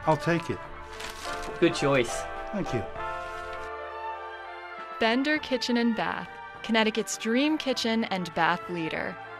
I'll take it. Good choice. Thank you. Bender Kitchen and Bath, Connecticut's dream kitchen and bath leader.